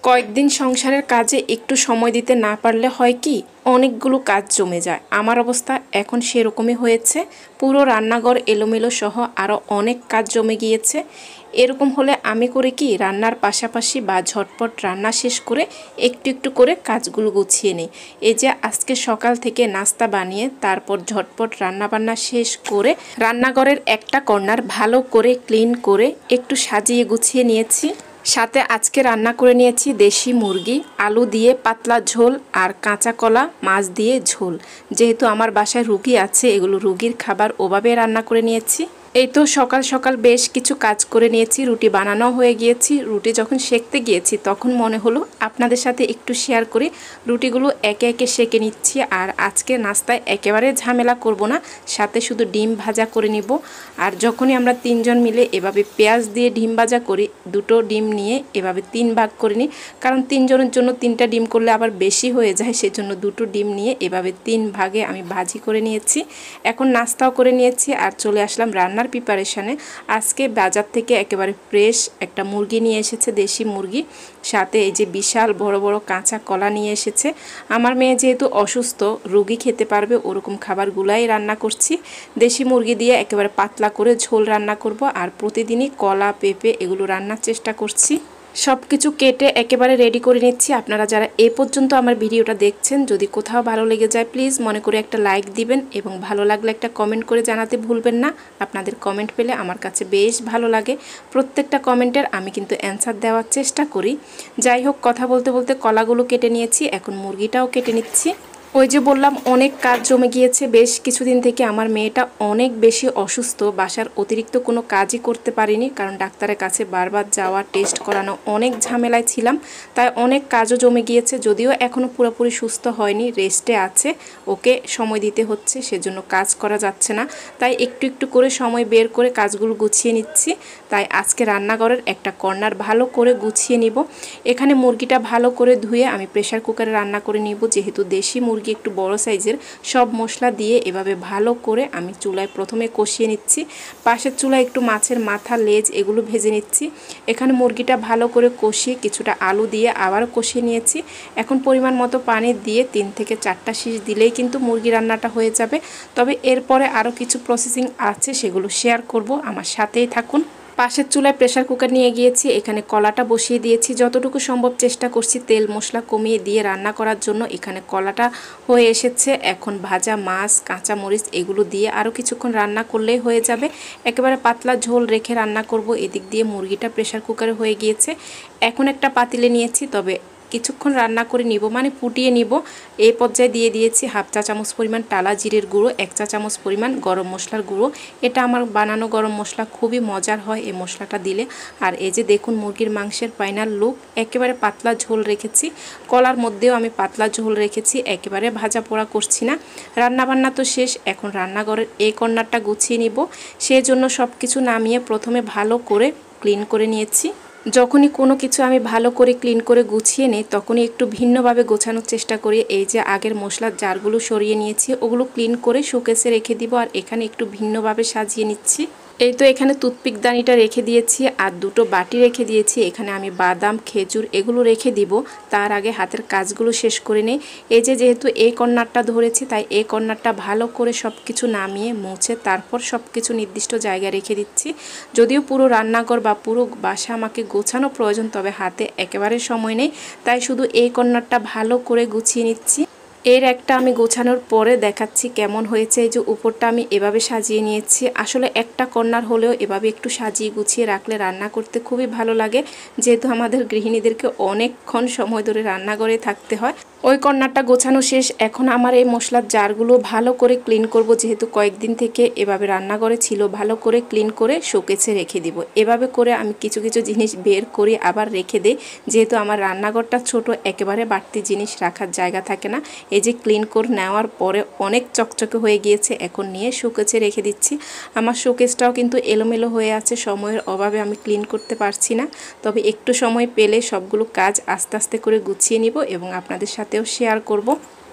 কয়েকদিন সংসারের কাজে একটু সময় দিতে না পারলে হয় কি অনেকগুলো কাজ জমে যায়। আমার অবস্থা এখন সেরকমই হয়েছে। পুরো রান্নাঘর এলোমেলো সহ আরও অনেক কাজ জমে গিয়েছে। এরকম হলে আমি করি কি, রান্নার পাশাপাশি বা ঝটপট রান্না শেষ করে একটু একটু করে কাজগুলো গুছিয়ে নিই। এই যে আজকে সকাল থেকে নাস্তা বানিয়ে তারপর ঝটপট রান্নাবান্না শেষ করে রান্নাঘরের একটা কর্নার ভালো করে ক্লিন করে একটু সাজিয়ে গুছিয়ে নিয়েছি। সাথে আজকে রান্না করে নিয়েছি দেশি মুরগি, আলু দিয়ে পাতলা ঝোল আর কাঁচা কলা মাছ দিয়ে ঝোল। যেহেতু আমার বাসায় রুগী আছে, এগুলো রুগীর খাবার, ওভাবে রান্না করে নিয়েছি। এই তো সকাল সকাল বেশ কিছু কাজ করে নিয়েছি, রুটি বানানো হয়ে গিয়েছি। রুটি যখন সেঁকতে গিয়েছি তখন মনে হলো আপনাদের সাথে একটু শেয়ার করি। রুটিগুলো একে একে সেঁকে নিচ্ছি। আর আজকে নাস্তায় একেবারে ঝামেলা করব না, সাথে শুধু ডিম ভাজা করে নিব। আর যখনই আমরা তিনজন মিলে এভাবে পেঁয়াজ দিয়ে ডিম ভাজা করি, দুটো ডিম নিয়ে এভাবে 3 ভাগ করে নিই। কারণ 3 জনের জন্য 3টা ডিম করলে আবার বেশি হয়ে যায়, সেজন্য দুটো ডিম নিয়ে এভাবে 3 ভাগে আমি ভাজি করে নিয়েছি। এখন নাস্তাও করে নিয়েছি আর চলে আসলাম রান্নার প্রিপারেশনে। আজকে বাজার থেকে একেবারে ফ্রেশ একটা মুরগি নিয়ে এসেছে, দেশি মুরগি। সাথে এই যে বিশাল বড় বড় কাঁচা কলা নিয়ে এসেছে। আমার মেয়ে যেহেতু অসুস্থ, রুগী খেতে পারবে ওরকম খাবারগুলাই রান্না করছি। দেশি মুরগি দিয়ে একেবারে পাতলা করে ঝোল রান্না করব। আর প্রতিদিনই কলা, পেঁপে এগুলো রান্নার চেষ্টা করছি। সব কিছু কেটে একেবারে রেডি করে নিচ্ছি। আপনারা যারা এ পর্যন্ত আমার ভিডিওটা দেখছেন, যদি কোথাও ভালো লেগে যায় প্লিজ মনে করে একটা লাইক দিবেন এবং ভালো লাগলে একটা কমেন্ট করে জানাতে ভুলবেন না। আপনাদের কমেন্ট পেলে আমার কাছে বেশ ভালো লাগে। প্রত্যেকটা কমেন্টের আমি কিন্তু অ্যান্সার দেওয়ার চেষ্টা করি। যাই হোক, কথা বলতে বলতে কলাগুলো কেটে নিয়েছি, এখন মুরগিটাও কেটে নিচ্ছি। ওই যে বললাম অনেক কাজ জমে গিয়েছে। বেশ কিছুদিন থেকে আমার মেয়েটা অনেক বেশি অসুস্থ, বাসার অতিরিক্ত কোনো কাজই করতে পারিনি, কারণ ডাক্তারের কাছে বারবার যাওয়া, টেস্ট করানো, অনেক ঝামেলায় ছিলাম। তাই অনেক কাজও জমে গিয়েছে। যদিও এখনও পুরোপুরি সুস্থ হয়নি, রেস্টে আছে, ওকে সময় দিতে হচ্ছে, সেজন্য কাজ করা যাচ্ছে না। তাই একটু একটু করে সময় বের করে কাজগুলো গুছিয়ে নিচ্ছি। তাই আজকে রান্নাঘরের একটা কর্নার ভালো করে গুছিয়ে নিব। এখানে মুরগিটা ভালো করে ধুয়ে আমি প্রেসার কুকারে রান্না করে নিব। যেহেতু দেশি মুরগি একটু বড় সাইজের, সব মশলা দিয়ে এভাবে ভালো করে আমি চুলায় প্রথমে কষিয়ে নিচ্ছি। পাশের চুলায় একটু মাছের মাথা, লেজ এগুলো ভেজে নিচ্ছি। এখানে মুরগিটা ভালো করে কষিয়ে কিছুটা আলু দিয়ে আবারও কষিয়ে নিয়েছি। এখন পরিমাণ মতো পানি দিয়ে 3 থেকে 4টা শীষ দিলেই কিন্তু মুরগি রান্নাটা হয়ে যাবে। তবে এরপরে আরও কিছু প্রসেসিং আছে, সেগুলো শেয়ার করব, আমার সাথেই থাকুন। পাশের চুলায় প্রেসার কুকার নিয়ে গিয়েছি, এখানে কলাটা বসিয়ে দিয়েছি। যতটুকু সম্ভব চেষ্টা করছি তেল মশলা কমিয়ে দিয়ে রান্না করার জন্য। এখানে কলাটা হয়ে এসেছে। এখন ভাজা মাছ, কাঁচা মরিচ এগুলো দিয়ে আরও কিছুক্ষণ রান্না করলেই হয়ে যাবে। একেবারে পাতলা ঝোল রেখে রান্না করব। এদিক দিয়ে মুরগিটা প্রেসার কুকারে হয়ে গিয়েছে। এখন একটা পাতিলে নিয়েছি, তবে কিছুক্ষণ রান্না করে নিব, মানে ফুটিয়ে নিব। এই পর্যায়ে দিয়ে দিয়েছি 1/2 চা চামচ পরিমাণ টালা জিরের গুঁড়ো, 1 চা চামচ পরিমাণ গরম মশলার গুঁড়ো। এটা আমার বানানো গরম মশলা, খুবই মজার হয় এই মশলাটা দিলে। আর এই যে দেখুন মুরগির মাংসের ফাইনাল লুক। একেবারে পাতলা ঝোল রেখেছি, কলার মধ্যেও আমি পাতলা ঝোল রেখেছি, একেবারে ভাজা পোড়া করছি না। রান্নাবান্না তো শেষ, এখন রান্নাঘরের এই কর্নারটা গুছিয়ে নিব। সেজন্য সব কিছু নামিয়ে প্রথমে ভালো করে ক্লিন করে নিয়েছি। যখনই কোনো কিছু আমি ভালো করে ক্লিন করে গুছিয়ে নিই, তখনই একটু ভিন্নভাবে গোছানোর চেষ্টা করি। এই যে আগের মশলার জারগুলো সরিয়ে নিয়েছি, ওগুলো ক্লিন করে শোকেসে রেখে দিব। আর এখানে একটু ভিন্নভাবে সাজিয়ে নিচ্ছি। এই তো এখানে টুথপিক দানিটা রেখে দিয়েছি আর দুটো বাটি রেখে দিয়েছি। এখানে আমি বাদাম, খেজুর এগুলো রেখে দিব। তার আগে হাতের কাজগুলো শেষ করে নেই। এই যে যেহেতু এই কর্নারটা ধরেছি, তাই এই কর্নারটা ভালো করে সব কিছু নামিয়ে মুছে তারপর সব কিছু নির্দিষ্ট জায়গায় রেখে দিচ্ছি। যদিও পুরো রান্নাঘর বা পুরো বাসা আমাকে গোছানো প্রয়োজন, তবে হাতে একেবারে সময় নেই, তাই শুধু এই কর্নারটা ভালো করে গুছিয়ে নিচ্ছি। এর একটা আমি গোছানোর পরে দেখাচ্ছি কেমন হয়েছে। এই যে উপরটা আমি এভাবে সাজিয়ে নিয়েছি। আসলে একটা কর্নার হলেও এভাবে একটু সাজিয়ে গুছিয়ে রাখলে রান্না করতে খুবই ভালো লাগে। যেহেতু আমাদের গৃহিণীদেরকে অনেকক্ষণ সময় ধরে রান্নাঘরে থাকতে হয়। ওই কর্নারটা গোছানো শেষ। এখন আমার এই মশলার জারগুলো ভালো করে ক্লিন করব। যেহেতু কয়েকদিন থেকে এভাবে রান্নাঘরে ছিল, ভালো করে ক্লিন করে শোকেসে রেখে দিব। এভাবে করে আমি কিছু কিছু জিনিস বের করি আবার রেখে দিই। যেহেতু আমার রান্নাঘরটা ছোট, একেবারে বাড়তি জিনিস রাখার জায়গা থাকে না। এই যে ক্লিন করে নেওয়ার পরে অনেক চকচকে হয়ে গিয়েছে, এখন নিয়ে শোকেসে রেখে দিচ্ছি। আমার শোকেসটাও কিন্তু এলোমেলো হয়ে আছে, সময়ের অভাবে আমি ক্লিন করতে পারছি না। তবে একটু সময় পেলে সবগুলো কাজ আস্তে আস্তে করে গুছিয়ে নিব এবং আপনাদের সাথেও শেয়ার করব।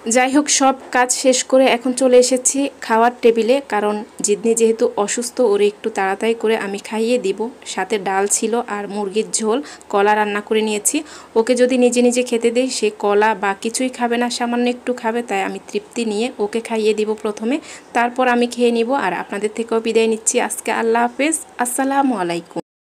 যাই হোক, সব কাজ শেষ করে এখন চলে এসেছি খাওয়ার টেবিলে, কারণ জিদনি যেহেতু অসুস্থ ওরে একটু তাড়াতাড়ি করে আমি খাইয়ে দিব। সাথে ডাল ছিল আর মুরগির ঝোল, কলা রান্না করে নিয়েছি। ওকে যদি নিজে নিজে খেতে দেই সে কলা বা কিছুই খাবে না, সামান্য একটু খাবে, তাই আমি তৃপ্তি নিয়ে ওকে খাইয়ে দিব প্রথমে, তারপর আমি খেয়ে নিব। আর আপনাদের থেকেও বিদায় নিচ্ছি আজকে। আল্লাহ হাফেজ, আসসালামু আলাইকুম।